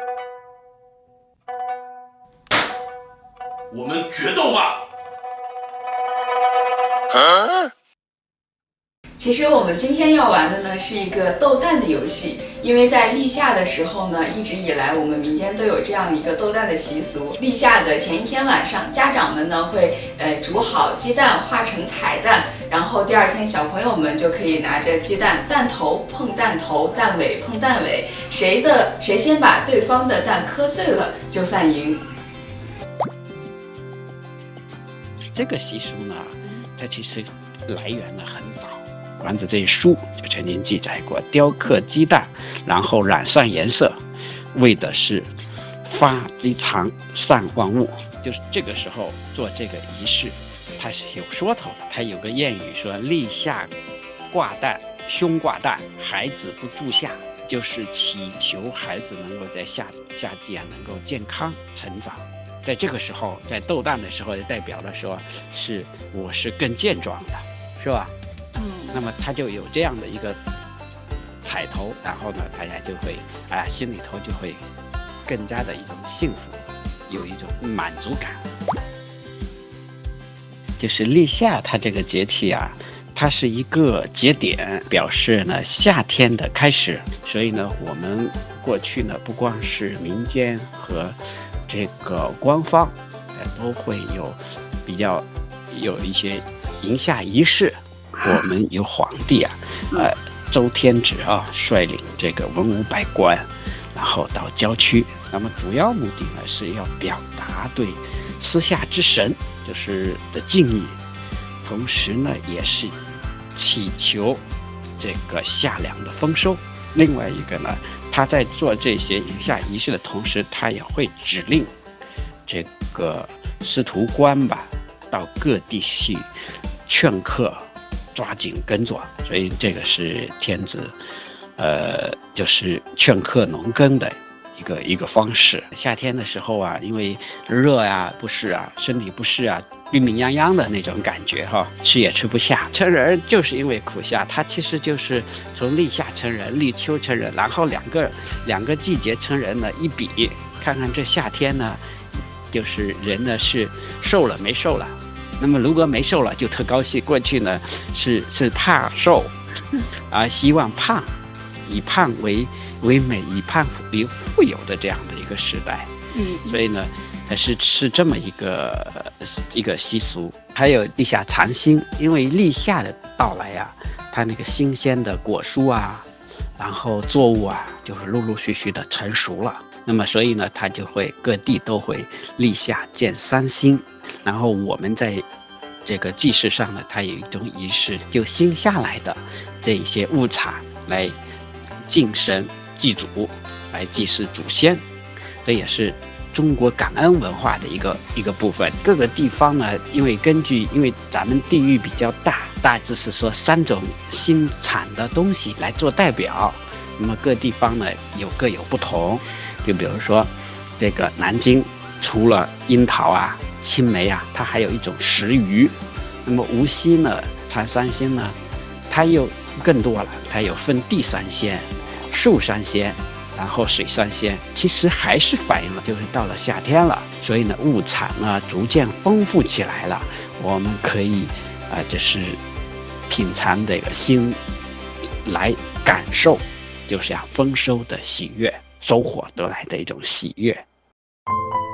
我们决斗吧！ 其实我们今天要玩的呢是一个斗蛋的游戏，因为在立夏的时候呢，一直以来我们民间都有这样一个斗蛋的习俗。立夏的前一天晚上，家长们呢会煮好鸡蛋化成彩蛋，然后第二天小朋友们就可以拿着鸡蛋，蛋头碰蛋头，蛋尾碰蛋尾，谁先把对方的蛋磕碎了就算赢。 这个习俗呢，它其实来源呢很早。《管子》这一书就曾经记载过，雕刻鸡蛋，然后染上颜色，为的是发鸡肠散万物。就是这个时候做这个仪式，它是有说头的。它有个谚语说：“立夏挂蛋，兄挂蛋，孩子不住夏。”就是祈求孩子能够在夏季能够健康成长。在这个时候，在斗蛋的时候，也代表了说我是更健壮的，是吧？那么他就有这样的一个彩头，然后呢，大家就会心里头就会更加的一种幸福，有一种满足感。就是立夏，它这个节气啊，它是一个节点，表示呢夏天的开始。所以呢，我们过去呢，不光是民间和这个官方，都会有一些迎夏仪式。我们有皇帝周天子率领这个文武百官，然后到郊区。那么主要目的呢，是要表达对私夏之神的敬意，同时呢，也是祈求这个夏粮的丰收。另外一个呢，他在做这些迎夏仪式的同时，他也会指令这个司徒官吧，到各地去劝客抓紧耕作。所以这个是天子就是劝客农耕的一个方式。夏天的时候啊，因为热不适身体不适病病殃殃的那种感觉吃也吃不下。成人就是因为苦夏，它其实就是从立夏成人，立秋成人，然后两个季节成人呢一比，看看这夏天呢，就是人呢是瘦了没瘦了。那么如果没瘦了就特高兴。过去呢是怕瘦希望胖，以胖为美，以胖为富有的这样的一个时代。所以呢它是这么一个习俗。还有立夏尝新，因为立夏的到来它那个新鲜的果蔬然后作物就是陆陆续续的成熟了。那么所以呢，它就会各地都会立夏见三星。然后我们在这个祭祀上呢，它有一种仪式，就新下来的这一些物产来敬神祭祖，来祭祀祖先。这也是中国感恩文化的一个部分。各个地方呢，因为咱们地域比较大致是说3种新产的东西来做代表。那么各地方呢各有不同。就比如说这个南京除了樱桃青梅它还有一种石鱼。那么无锡呢，产三鲜呢，它又更多了，它有分地三鲜、树三鲜，然后水三鲜。其实还是反映了就是到了夏天了，所以呢物产呢逐渐丰富起来了。我们可以就是品尝这个新来感受就是丰收的喜悦，收获得来的一种喜悦。